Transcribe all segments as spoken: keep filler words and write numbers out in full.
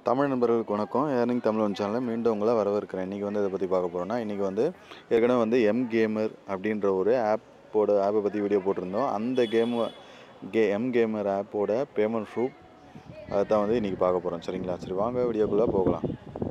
தமிழ் நண்பர்களுக்கு வணக்கம். Earning Tamil one சேனலில் மீண்டும் உங்களை வரவேற்கிறேன். இன்றைக்கி வந்து இதை பற்றி பார்க்க போகிறோன்னா, இன்றைக்கி வந்து ஏற்கனவே வந்து எம் கேமர் அப்படின்ற ஒரு ஆப்போட ஆப்பை பற்றி வீடியோ போட்டிருந்தோம். அந்த கேம் கே எம் கேமர் ஆப்போட பேமெண்ட் ப்ரூஃப் அதை தான் வந்து இன்றைக்கி பார்க்க போகிறோம். சரிங்களா? சரி, வாங்க வீடியோக்குள்ளே போகலாம்.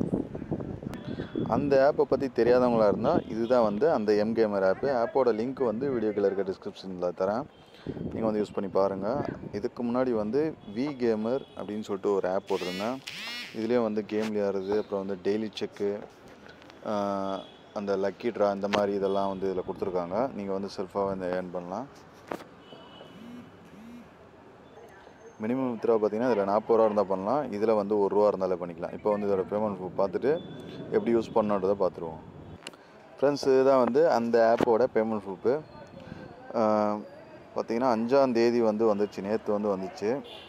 அந்த ஆப்பை பற்றி தெரியாதவங்களாக இருந்தால் இதுதான் வந்து அந்த எம் கேமர் ஆப்பு. ஆப்போட லிங்க் வந்து வீடியோக்குள்ள இருக்க டிஸ்கிரிப்ஷனில் தரேன், நீங்கள் வந்து யூஸ் பண்ணி பாருங்கள். இதுக்கு முன்னாடி வந்து வி கேமர் அப்படின்னு சொல்லிட்டு ஒரு ஆப் போட்டிருந்தேன். இதுலேயும் வந்து கேம் விளையாடுறது, அப்புறம் வந்து டெய்லி செக்கு, அந்த லக்கி ட்ரா, இந்த மாதிரி இதெல்லாம் வந்து இதில் கொடுத்துருக்காங்க. நீங்கள் வந்து செல்ஃபாக வந்து ஏர்ன் பண்ணலாம். மினிமம் வித்ரா பார்த்தீங்கன்னா இதில் நாற்பது ரூபா இருந்தால் பண்ணலாம், இதில் வந்து ஒரு ரூபா இருந்தாலே பண்ணிக்கலாம். இப்போ வந்து இதோட பேமெண்ட் பார்த்துட்டு எப்படி யூஸ் பண்ணணுன்றதை பார்த்துருவோம். ஃப்ரெண்ட்ஸ், இதுதான் வந்து அந்த ஆப்போட பேமெண்ட் ப்ரூஃபு. பார்த்தீங்கன்னா அஞ்சாந்தேதி வந்து வந்துச்சு, நேற்று வந்து வந்துச்சு.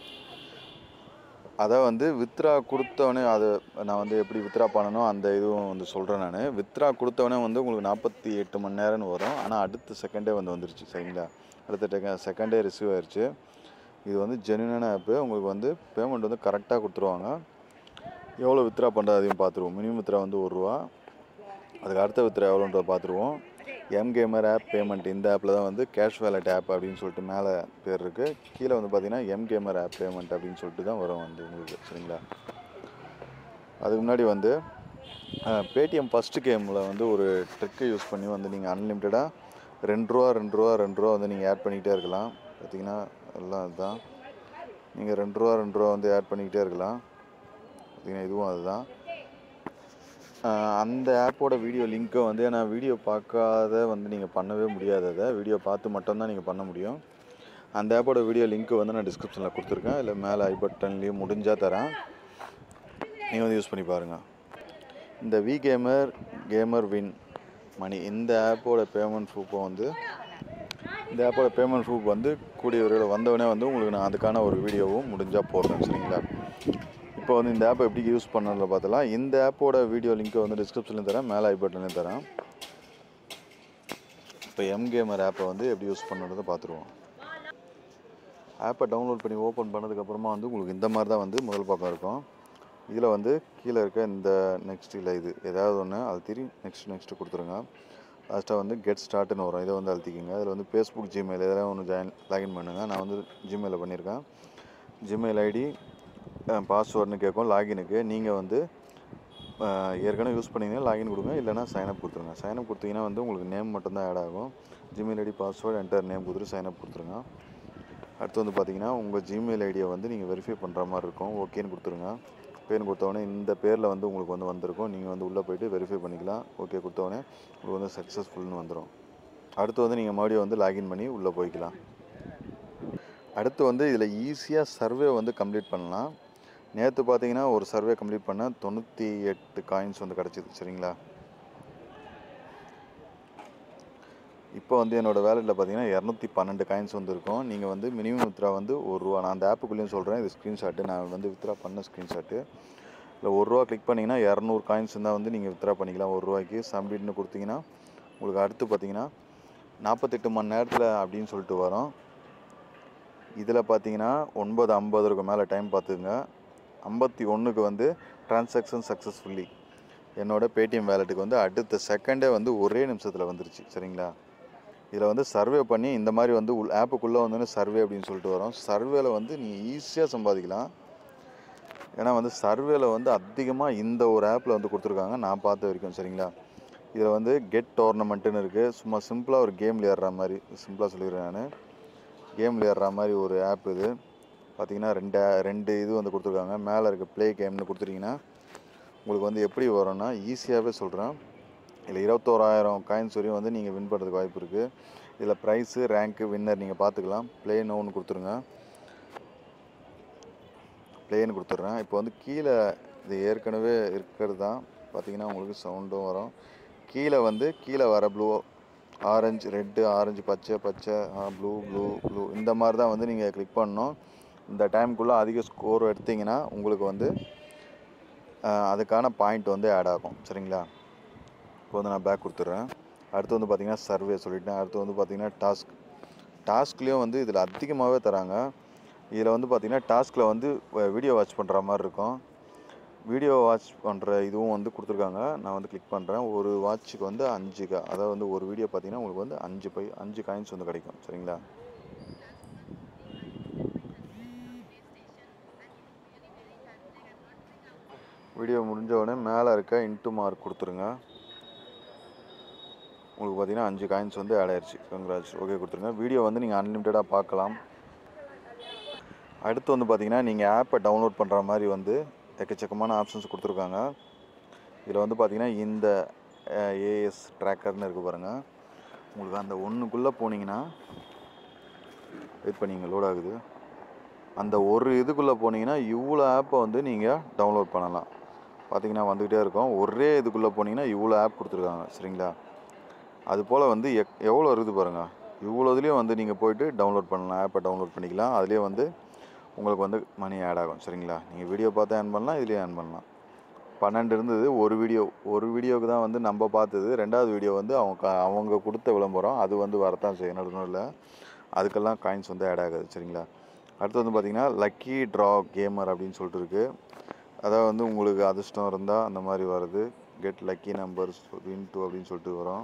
அதை வந்து வித்ரா கொடுத்தவொடனே அதை நான் வந்து எப்படி வித்ரா பண்ணணும் அந்த இதுவும் வந்து சொல்கிறேன். நான் வித்ரா கொடுத்தவொடனே வந்து உங்களுக்கு நாற்பத்தி எட்டு மணி நேரம்னு வரும். ஆனால் அடுத்த செகண்டே வந்து வந்துருச்சு. சரிங்களா? அடுத்த செகண்டே ரிசீவ் ஆயிடுச்சு. இது வந்து ஜென்யூனான ஆப்பு. உங்களுக்கு வந்து பேமெண்ட் வந்து கரெக்டாக கொடுத்துருவாங்க. எவ்வளோ வித்ரா பண்ணுறது அதையும் பார்த்துருவோம். மினிமம் வித்ரா வந்து ஒரு ரூபா, அதுக்கு அடுத்த வித்ரா எவ்வளோன்றதை பார்த்துருவோம். எம் கேமர் ஆப் பேமெண்ட், இந்த ஆப்பில் தான் வந்து கேஷ் வேலட் ஆப் அப்படின்னு சொல்லிட்டு மேலே பேர் இருக்குது. கீழே வந்து பார்த்தீங்கன்னா எம் கேமர் ஆப் பேமெண்ட் அப்படின்னு சொல்லிட்டு தான் வரும் வந்து உங்களுக்கு. சரிங்களா? அதுக்கு முன்னாடி வந்து பேடிஎம் ஃபஸ்ட்டு கேமில் வந்து ஒரு ட்ரிக்கை யூஸ் பண்ணி வந்து நீங்கள் அன்லிமிட்டடாக ரெண்டு ரூபா ரெண்டு ரூபா ரெண்டு ரூபா வந்து நீங்கள் ஆட் பண்ணிக்கிட்டே இருக்கலாம். பார்த்தீங்கன்னா எல்லாம் அதுதான். நீங்கள் ரெண்டு ரூபா ரெண்டு ரூபா வந்து ஆட் பண்ணிக்கிட்டே இருக்கலாம். பார்த்தீங்கன்னா இதுவும் அதுதான். அந்த ஆப்போட வீடியோ லிங்க்கை வந்து நான் வீடியோ பார்க்காத வந்து நீங்கள் பண்ணவே முடியாது. அதை வீடியோ பார்த்து மட்டும்தான் நீங்கள் பண்ண முடியும். அந்த ஆப்போட வீடியோ லிங்க்கு வந்து நான் டிஸ்கிரிப்ஷனில் கொடுத்துருக்கேன், இல்லை மேலே ஐ பட்டன்லேயும் முடிஞ்சால் தரேன், நீங்கள் வந்து யூஸ் பண்ணி பாருங்கள். இந்த V gamer gamer win money, இந்த ஆப்போட பேமெண்ட் ப்ரூஃபை வந்து இந்த ஆப்போட பேமெண்ட் ப்ரூஃப் வந்து கூடிய விரைவில் வந்தவொடனே வந்து உங்களுக்கு நான் அதுக்கான ஒரு வீடியோவும் முடிஞ்சால் போடுறேன். சரிங்களா? இப்போ வந்து இந்த ஆப்பை எப்படி யூஸ் பண்ணல பார்த்தலாம். இந்த ஆப்போட வீடியோ லிங்க்கை வந்து டிஸ்கிரிப்ஷன்லையும் தரேன், மேலே ஐ பட்டன்லையும் தரேன். இப்போ எம் கேமர் ஆப்பை வந்து எப்படி யூஸ் பண்ணுறதை பார்த்துருவோம். ஆப்பை டவுன்லோட் பண்ணி ஓப்பன் பண்ணதுக்கப்புறமா வந்து உங்களுக்கு இந்த மாதிரி தான் வந்து முதல் பக்கம் இருக்கும். இதில் வந்து கீழே இருக்க இந்த நெக்ஸ்ட் இல்லை இது ஏதாவது ஒன்று அழுத்தி நெக்ஸ்ட் நெக்ஸ்ட்டு கொடுத்துருங்க. லாஸ்ட்டாக வந்து கெட் ஸ்டார்ட்னு வரும், இதை வந்து அழுத்திக்கிங்க. அதில் வந்து ஃபேஸ்புக், ஜிமெயில் இதெல்லாம் ஒன்று ஜாயின் லாகின் பண்ணுங்கள். நான் வந்து ஜிமெயிலில் பண்ணியிருக்கேன். ஜிமெயில் ஐடி பாஸ்வேர்டுன்னு கேட்கும் லாகினுக்கு. நீங்கள் வந்து ஏற்கனவே யூஸ் பண்ணிங்கன்னா லாகின் கொடுங்க, இல்லைனா சைனப் கொடுத்துருங்க. சைனப் கொடுத்தீங்கன்னா வந்து உங்களுக்கு நேம் மட்டும்தான் ஆட் ஆகும். Gmail ID, password, enter name கொடுத்துட்டு சைனப் கொடுத்துருங்க. அடுத்து வந்து பார்த்தீங்கன்னா உங்கள் ஜிமெயில் ஐடியை வந்து நீங்கள் வெரிஃபை பண்ணுற மாதிரி இருக்கும். ஓகேன்னு கொடுத்துருங்க. பேர் கொடுத்தவொடனே இந்த பேரில் வந்து உங்களுக்கு வந்து வந்திருக்கும். நீங்கள் வந்து உள்ளே போய்ட்டு வெரிஃபை பண்ணிக்கலாம். ஓகே கொடுத்தவொடனே உங்களுக்கு வந்து சக்ஸஸ்ஃபுல்னு வந்துடும். அடுத்து வந்து நீங்கள் மறுபடியும் வந்து லாகின் பண்ணி உள்ளே போய்க்கலாம். அடுத்து வந்து இதில் ஈஸியாக சர்வே வந்து கம்ப்ளீட் பண்ணலாம். நேற்று பார்த்தீங்கன்னா ஒரு சர்வே கம்ப்ளீட் பண்ண தொண்ணூற்றி எட்டு காயின்ஸ் வந்து கிடச்சிது. சரிங்களா? இப்போ வந்து என்னோடய வேலெட்டில் பார்த்தீங்கன்னா இரநூத்தி பன்னெண்டு காயின்ஸ் வந்து இருக்கும். நீங்கள் வந்து மினிமம் வித்ரா வந்து ஒரு ரூபா, நான் அந்த ஆப்புக்குள்ளேயும் சொல்கிறேன், இது ஸ்க்ரீன்ஷாட்டு, நான் வந்து வித்ரா பண்ண ஸ்க்ரீன்ஷாட்டு. இல்லை ஒரு ரூபா கிளிக் பண்ணிங்கன்னா இரநூறு காயின்ஸ் இருந்தால் வந்து நீங்கள் வித்ரா பண்ணிக்கலாம். ஒரு ரூபாய்க்கு சப்மிட்னு கொடுத்தீங்கன்னா உங்களுக்கு அடுத்து பார்த்தீங்கன்னா நாற்பத்தெட்டு மணி நேரத்தில் அப்படின்னு சொல்லிட்டு வரும். இதில் பார்த்தீங்கன்னா ஒன்பது ஐம்பதுக்கு மேலே டைம் பார்த்துங்க. ஐம்பத்தி ஒன்றுக்கு வந்து ட்ரான்சாக்ஷன் சக்ஸஸ்ஃபுல்லி என்னோடய பேடிஎம் வேலெட்டுக்கு வந்து அடுத்த செகண்டே வந்து ஒரே நிமிஷத்தில் வந்துருச்சு. சரிங்களா? இதில் வந்து சர்வே பண்ணி இந்த மாதிரி வந்து உள் ஆப்புக்குள்ளே வந்து சர்வே அப்படின்னு சொல்லிட்டு வரும். சர்வேல வந்து நீங்கள் ஈஸியாக சம்பாதிக்கலாம். ஏன்னா வந்து சர்வேல வந்து அதிகமாக இந்த ஒரு ஆப்பில் வந்து கொடுத்துருக்காங்க நான் பார்த்த வரைக்கும். சரிங்களா? இதில் வந்து கெட் டோர்னமெண்ட்டுன்னு இருக்குது. சும்மா சிம்பிளாக ஒரு கேம் விளையாடுற மாதிரி, சிம்பிளாக சொல்லிடுறேன் நான், கேம் விளையாடுற மாதிரி ஒரு ஆப் இது. பார்த்தீங்கன்னா ரெண்டு ரெண்டு இது வந்து கொடுத்துருக்காங்க. மேலே இருக்க ப்ளே கேம்னு கொடுத்துட்டிங்கன்னா உங்களுக்கு வந்து எப்படி வரும்னா ஈஸியாகவே சொல்கிறேன். இதில் இருபத்தோராயிரம் காயின்ஸ் வரையும் வந்து நீங்கள் வின் பண்ணுறதுக்கு வாய்ப்பு இருக்குது. இதில் ப்ரைஸு, ரேங்க்கு, வின்னர் நீங்கள் பார்த்துக்கலாம். ப்ளே நோன்னு கொடுத்துருங்க. ப்ளேன்னு கொடுத்துட்றேன். இப்போ வந்து கீழே இது ஏற்கனவே இருக்கிறது தான். பார்த்தீங்கன்னா உங்களுக்கு சவுண்டும் வரும். கீழே வந்து கீழே வர ப்ளூ, ஆரஞ்சு, ரெட்டு, ஆரஞ்சு, பச்சை, பச்சை, ப்ளூ ப்ளூ ப்ளூ இந்த மாதிரி தான் வந்து நீங்கள் கிளிக் பண்ணணும். இந்த டைமுக்குள்ளே அதிக ஸ்கோர் எடுத்திங்கன்னா உங்களுக்கு வந்து அதுக்கான பாயிண்ட் வந்து ஆட் ஆகும். சரிங்களா? இப்போ வந்து நான் பேக் கொடுத்துட்றேன். அடுத்து வந்து பார்த்திங்கன்னா சர்வே சொல்லிட்டேன். அடுத்து வந்து பார்த்திங்கன்னா டாஸ்க். டாஸ்க்லேயும் வந்து இதில் அதிகமாகவே தராங்க. இதில் வந்து பார்த்திங்கன்னா டாஸ்கில் வந்து வீடியோ வாட்ச் பண்ணுற மாதிரி இருக்கும். வீடியோ வாட்ச் பண்ணுற இதுவும் வந்து கொடுத்துருக்காங்க. நான் வந்து கிளிக் பண்ணுறேன். ஒரு வாட்சுக்கு வந்து அஞ்சு க அதாவது வந்து ஒரு வீடியோ பார்த்தீங்கன்னா உங்களுக்கு வந்து அஞ்சு பை அஞ்சு காயின்ஸ் வந்து கிடைக்கும். சரிங்களா? வீடியோ முடிஞ்ச உடனே மேலே இருக்க இன்ட்டு மார்க் கொடுத்துருங்க. உங்களுக்கு பார்த்தீங்கன்னா அஞ்சு காயின்ஸ் வந்து ஆட் ஆயிடுச்சு. கங்க்ராட்ஸ். ஓகே கொடுத்துருங்க. வீடியோ வந்து நீங்கள் அன்லிமிட்டடாக பார்க்கலாம். அடுத்து வந்து பார்த்தீங்கன்னா நீங்கள் ஆப்பை டவுன்லோட் பண்ணுற மாதிரி வந்து எக்கச்சக்கமான ஆப்ஷன்ஸ் கொடுத்துருக்காங்க. இதில் வந்து பார்த்தீங்கன்னா இந்த ஏஎஸ் ட்ராக்கர்னு இருக்குது பாருங்கள். உங்களுக்கு அந்த ஒன்றுக்குள்ளே போனீங்கன்னா வெயிட் பண்ணிங்க, லோட் ஆகுது. அந்த ஒரு இதுக்குள்ளே போனீங்கன்னா இவ்வளோ ஆப்பை வந்து நீங்கள் டவுன்லோட் பண்ணலாம். பார்த்தீங்கன்னா வந்துக்கிட்டே இருக்கும். ஒரே இதுக்குள்ளே போனீங்கன்னா இவ்வளோ ஆப் கொடுத்துருக்காங்க. சரிங்களா? அதுபோல் வந்து எக் எவ்வளோ இருக்குது பாருங்கள். இவ்வளோ இதுலேயும் வந்து நீங்கள் போய்ட்டு டவுன்லோட் பண்ணலாம், ஆப்பை டவுன்லோட் பண்ணிக்கலாம். அதுலேயே வந்து உங்களுக்கு வந்து மணி ஆட் ஆகும். சரிங்களா? நீங்கள் வீடியோ பார்த்து ஏர்ன் பண்ணலாம், இதுலேயே ஏர்ன் பண்ணலாம். பன்னெண்டு இருந்தது ஒரு வீடியோ ஒரு வீடியோவுக்கு தான் வந்து நம்ம பார்த்தது. ரெண்டாவது வீடியோ வந்து அவங்க க அவங்க கொடுத்த விளம்பரம் அது வந்து வரத்தான் செய்யும் நடுவில். அதுக்கெல்லாம் காயின்ஸ் வந்து ஆட் ஆகாது. சரிங்களா? அடுத்து வந்து பார்த்திங்கன்னா லக்கி ட்ரா கேமர் அப்படின்னு சொல்லிட்டு இருக்குது. அதாவது வந்து உங்களுக்கு அதிர்ஷ்டம் இருந்தால் அந்த மாதிரி வருது. Get lucky numbers win two அப்படின்னு சொல்லிட்டு வரும்.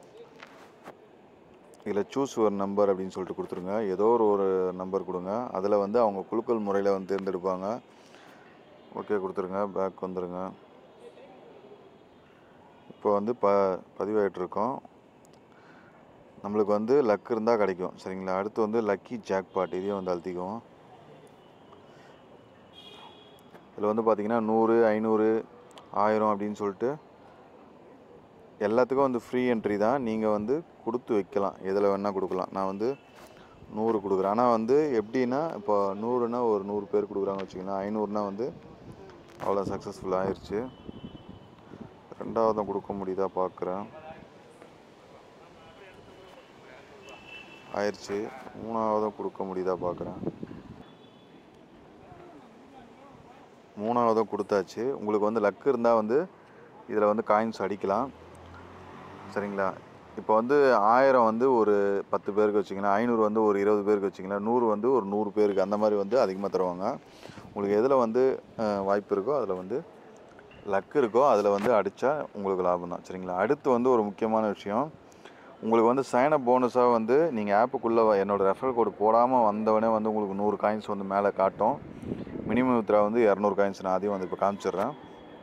இதில் சூஸ் ஒரு நம்பர் அப்படின்னு சொல்லிட்டு கொடுத்துருங்க. ஏதோ ஒரு ஒரு நம்பர் கொடுங்க. அதில் வந்து அவங்க குலுக்கல் முறையில் வந்து தேர்ந்தெடுப்பாங்க. ஓகே கொடுத்துருங்க. பேக் வந்துடுங்க. இப்போ வந்து ப பதிவாகிட்ருக்கோம். நம்மளுக்கு வந்து லக் இருந்தால் கிடைக்கும். சரிங்களா? அடுத்து வந்து லக்கி ஜாக்பாட், இதையும் வந்து அழுத்திக்குவோம். இதில் வந்து பார்த்திங்கன்னா நூறு, ஐநூறு, ஆயிரம் அப்படின்னு சொல்லிட்டு எல்லாத்துக்கும் வந்து ஃப்ரீ என்ட்ரி தான். நீங்கள் வந்து கொடுத்து வைக்கலாம், எதில் வேணால் கொடுக்கலாம். நான் வந்து நூறு கொடுக்குறேன். ஆனால் வந்து எப்படின்னா இப்போ நூறுனா ஒரு நூறு பேர் கொடுக்குறாங்கன்னு வச்சிங்கன்னா, ஐநூறுனா வந்து அவ்வளோ சக்ஸஸ்ஃபுல் ஆயிடுச்சு. ரெண்டாவதும் கொடுக்க முடியுதா பார்க்குறேன். ஆயிடுச்சு. மூணாவதும் கொடுக்க முடியுதா பார்க்குறேன். மூணாவதும் கொடுத்தாச்சு. உங்களுக்கு வந்து லக்கு இருந்தால் வந்து இதில் வந்து காயின்ஸ் அடிக்கலாம். சரிங்களா? இப்போ வந்து ஆயிரம் வந்து ஒரு பத்து பேருக்கு வச்சிங்கன்னா, ஐநூறு வந்து ஒரு இருபது பேருக்கு வச்சிங்கன்னா, நூறு வந்து ஒரு நூறு பேருக்கு அந்த மாதிரி வந்து அதிகமாக தருவாங்க. உங்களுக்கு எதில் வந்து வாய்ப்பு இருக்கோ அதில் வந்து லக்கு இருக்கோ அதில் வந்து அடித்தா உங்களுக்கு லாபம் தான். சரிங்களா? அடுத்து வந்து ஒரு முக்கியமான விஷயம், உங்களுக்கு வந்து சைனப் போனஸாக வந்து நீங்கள் ஆப்புக்குள்ளே என்னோடய ரெஃபரல் கோடு போடாமல் வந்தவொடனே வந்து உங்களுக்கு நூறு காயின்ஸ் வந்து மேலே காட்டும். மினிமம் வித்ரா வந்து இரநூறு காயின்ஸ். நான் அதையும் வந்து இப்போ காமிச்சிடுறேன்.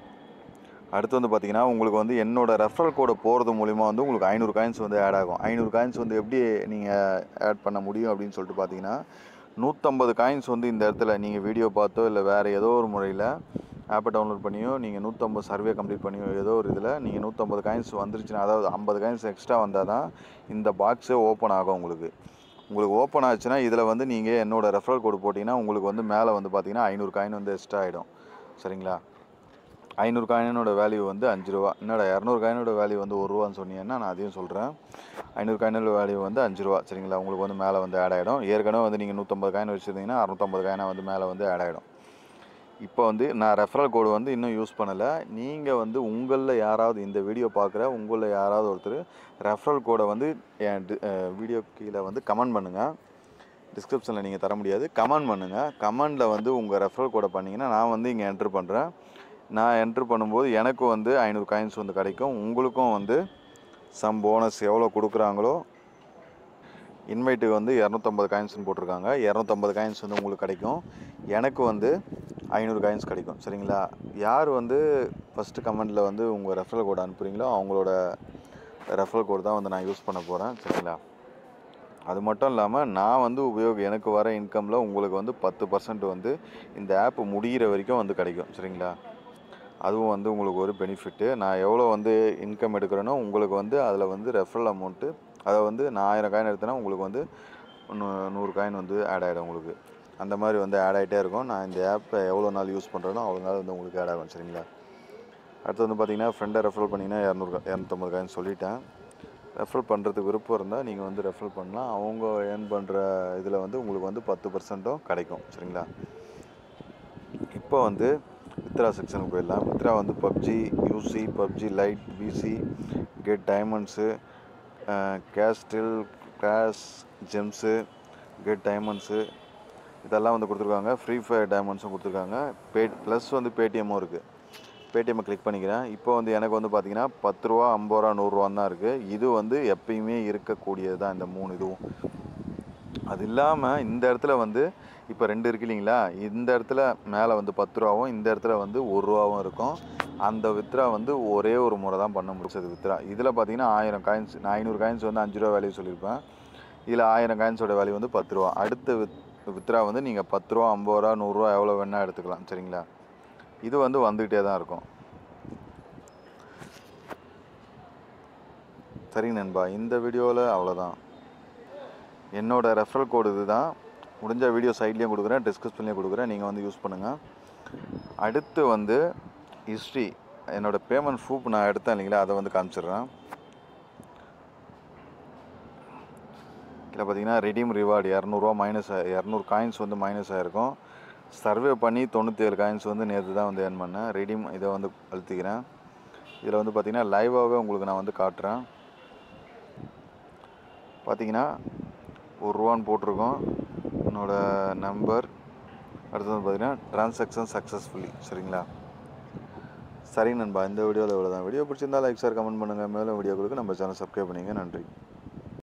அடுத்து வந்து பார்த்திங்கன்னா உங்களுக்கு வந்து என்னோடய ரெஃபரல் கோடை போகிறது மூலிமா வந்து உங்களுக்கு ஐநூறு காயின்ஸ் வந்து ஆட் ஆகும். ஐநூறு காயின்ஸ் வந்து எப்படி நீங்கள் ஆட் பண்ண முடியும் அப்படின்னு சொல்லிட்டு பார்த்தீங்கன்னா, நூற்றம்பது காயின்ஸ் வந்து இந்த இடத்துல நீங்கள் வீடியோ பார்த்தோ இல்லை வேறு ஏதோ ஒரு முறையில் ஆப்பை டவுன்லோட் பண்ணியோ நீங்கள் நூற்றம்பது சர்வே கம்ப்ளீட் பண்ணியோ ஏதோ ஒரு இதில் நீங்கள் நூற்றம்பது காயின்ஸ் வந்துருச்சுன்னா, அதாவது ஐம்பது காயின்ஸ் எக்ஸ்ட்ரா வந்தால் தான் இந்த பாக்ஸே ஓப்பன் ஆகும். உங்களுக்கு உங்களுக்கு ஓப்பன் ஆச்சுன்னா இதில் வந்து நீங்கள் என்னோடய ரெஃபரல் கோடு போட்டிங்கன்னா உங்களுக்கு வந்து மேலே வந்து பார்த்திங்கன்னா ஐநூறு காயின் வந்து எக்ஸ்ட்ரா ஆகிடும். சரிங்களா? ஐநூறு காயினோட வேல்யூ வந்து அஞ்சு ரூபா. என்னோட இரநூறு காயினோட வேல்யூ வந்து ஒரு ரூபான்னு சொன்னீங்கன்னா நான் அதையும் சொல்கிறேன். ஐநூறு காயினோட வேல்யூ வந்து அஞ்சு ரூபா. சரிங்களா? உங்களுக்கு வந்து மேலே வந்து ஆட் ஆகிடும். ஏற்கனவே வந்து நீங்கள் நூற்றம்பது காயின் வச்சுருந்தீங்கன்னா அறுநூற்றம்பது காயினாக வந்து மேலே வந்து ஆட் ஆகிடும். இப்போ வந்து நான் ரெஃபரல் கோடு வந்து இன்னும் யூஸ் பண்ணலை. நீங்கள் வந்து உங்களில் யாராவது இந்த வீடியோ பார்க்குற உங்களில் யாராவது ஒருத்தர் ரெஃபரல் கோடை வந்து என் வீடியோ கீழே வந்து கமெண்ட் பண்ணுங்கள். டிஸ்கிரிப்ஷனில் நீங்கள் தர முடியாது, கமெண்ட் பண்ணுங்கள். கமெண்டில் வந்து உங்கள் ரெஃபரல் கோடை பண்ணிங்கன்னா நான் வந்து இங்கே என்ட்ரு பண்ணுறேன். நான் என்ட்ரு பண்ணும்போது எனக்கும் வந்து ஐநூறு காயின்ஸ் வந்து கிடைக்கும். உங்களுக்கும் வந்து சம் போனஸ் எவ்வளோ கொடுக்குறாங்களோ, இன்வைட்டுக்கு வந்து இரநூத்தம்பது காயின்ஸ்னு போட்டிருக்காங்க. இரநூத்தம்பது காயின்ஸ் வந்து உங்களுக்கு கிடைக்கும். எனக்கு வந்து ஐநூறு காயின்ஸ் கிடைக்கும். சரிங்களா? யார் வந்து ஃபஸ்ட்டு கமெண்டில் வந்து உங்கள் ரெஃபரல் கோடு அனுப்புகிறீங்களோ அவங்களோட ரெஃபரல் கோடு தான் வந்து நான் யூஸ் பண்ண போகிறேன். சரிங்களா? அது மட்டும் இல்லாமல் நான் வந்து உபயோகம் எனக்கு வர இன்கமில் உங்களுக்கு வந்து பத்து பர்சன்ட் வந்து இந்த ஆப் முடிகிற வரைக்கும் வந்து கிடைக்கும். சரிங்களா? அதுவும் வந்து உங்களுக்கு ஒரு பெனிஃபிட்டு. நான் எவ்வளோ வந்து இன்கம் எடுக்கிறேனோ உங்களுக்கு வந்து அதில் வந்து ரெஃபரல் அமௌண்ட்டு, அதை வந்து நான் ஆயிரம் காயின் எடுத்தேன்னா உங்களுக்கு வந்து நூ நூறு காயின் வந்து ஆட் ஆகிடும் உங்களுக்கு. அந்த மாதிரி வந்து ஆட் ஆகிட்டே இருக்கும். நான் இந்த ஆப்பை எவ்வளோ நாள் யூஸ் பண்ணுறேனோ அவ்வளோ நாள் வந்து உங்களுக்கு ஆட் ஆகும். சரிங்களா? அடுத்து வந்து பார்த்திங்கன்னா ஃப்ரெண்டை ரெஃபரல் பண்ணிங்கன்னா இரநூறு இரநூத்தம்பது காயின் சொல்லிட்டேன். ரெஃபரல் பண்ணுறதுக்கு விருப்பம் இருந்தால் நீங்கள் வந்து ரெஃபரல் பண்ணலாம். அவங்க ஏர்ன் பண்ணுற இதில் வந்து உங்களுக்கு வந்து பத்து பர்சன்ட்டும் கிடைக்கும். சரிங்களா? இப்போ வந்து வித்ரா செக்ஷனுக்கு போயிடலாம். வித்ரா வந்து PUBG, UC, PUBG lite, PC, get diamonds, castle, crash, gems, get diamonds இதெல்லாம் வந்து கொடுத்துருக்காங்க. ஃப்ரீ ஃபயர் டைமண்ட்ஸும் கொடுத்துருக்காங்க. பே ப்ளஸ் வந்து பேடிஎம்மும் இருக்குது. பேடிஎம்மை கிளிக் பண்ணிக்கிறேன். இப்போ வந்து எனக்கு வந்து பார்த்தீங்கன்னா பத்து ரூபா ஐம்பது ரூபா நூறுரூவான்னு தான் இருக்குது. இது வந்து எப்பயுமே இருக்கக்கூடியது தான் இந்த மூணு இதுவும். அது இல்லாமல் இந்த இடத்துல வந்து இப்போ ரெண்டு இருக்கு இல்லைங்களா, இந்த இடத்துல மேலே வந்து பத்து ரூபாவும் இந்த இடத்துல வந்து ஒரு ரூபாவும் இருக்கும். அந்த வித்ரா வந்து ஒரே ஒரு முறை தான் பண்ண முடிச்சது வித்ரா. இதில் பார்த்தீங்கன்னா ஆயிரம் காயின்ஸ், நான் ஐநூறு காயின்ஸ் வந்து அஞ்சு ரூபா வேல்யூ சொல்லியிருப்பேன். இதில் ஆயிரம் காயின்ஸோட வேல்யூ வந்து பத்து ரூபா. அடுத்த வித் வித்ரா வந்து நீங்கள் பத்து ரூபா ஐம்பது ரூபா நூறுரூவா எவ்வளோ வேணால் எடுத்துக்கலாம். சரிங்களா, இது வந்து வந்துக்கிட்டே தான் இருக்கும். சரி நண்பா, இந்த வீடியோவில் அவ்வளோதான். என்னோடய ரெஃபரல் கோடு இது தான். முடிஞ்ச வீடியோ சைட்லேயும் கொடுக்குறேன், டிஸ்கிரிப்ஷன்லேயும் கொடுக்குறேன், நீங்கள் வந்து யூஸ் பண்ணுங்கள். அடுத்து வந்து ஹிஸ்ட்ரி, என்னோடய பேமெண்ட் ப்ரூஃப் நான் எடுத்தேன் இல்லைங்களா, அதை வந்து காமிச்சிடுறேன். இதில் பார்த்தீங்கன்னா ரெடீம் ரிவார்டு இரநூறுவா மைனஸ் இரநூறு காயின்ஸ் வந்து மைனஸ் ஆகிருக்கும். சர்வே பண்ணி தொண்ணூற்றி ஏழு காயின்ஸ் வந்து நேற்று தான் வந்து ஏர்ன் பண்ணேன். ரெடீம் இதை வந்து அழுத்திக்கிறேன். இதில் வந்து பார்த்திங்கன்னா லைவாகவே உங்களுக்கு நான் வந்து காட்டுறேன். பார்த்தீங்கன்னா ஒரு ரூபான்னு போட்டிருக்கோம் என்னோடய நம்பர். அடுத்து வந்து பார்த்திங்கன்னா ட்ரான்சாக்ஷன் சக்ஸஸ்ஃபுல்லி. சரிங்களா, சரி நண்பா, இந்த வீடியோவில் இவ்வளோ தான். வீடியோ பிடிச்சிருந்தால் லைக் ஷேர் கமெண்ட் பண்ணுங்கள். மேலும் வீடியோக்களுக்கு நம்ம சேனல் சப்ஸ்கிரைப் பண்ணிங்க. நன்றி.